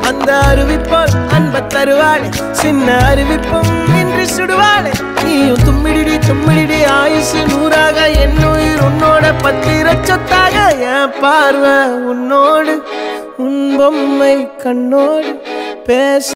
அந்த அருவிப்போல் அன்ப தருவாளே சின்ன அருவிப்பும் இன்று சுடுவாளே நீயும் தும்மிடி தும்மிடி ஆயுசு 100ஆக என் உயிர் உன்னோட பத்திர சொத்தாக என் பார்வை உன்னோடு உன் பொம்மை கண்ணோடு பேச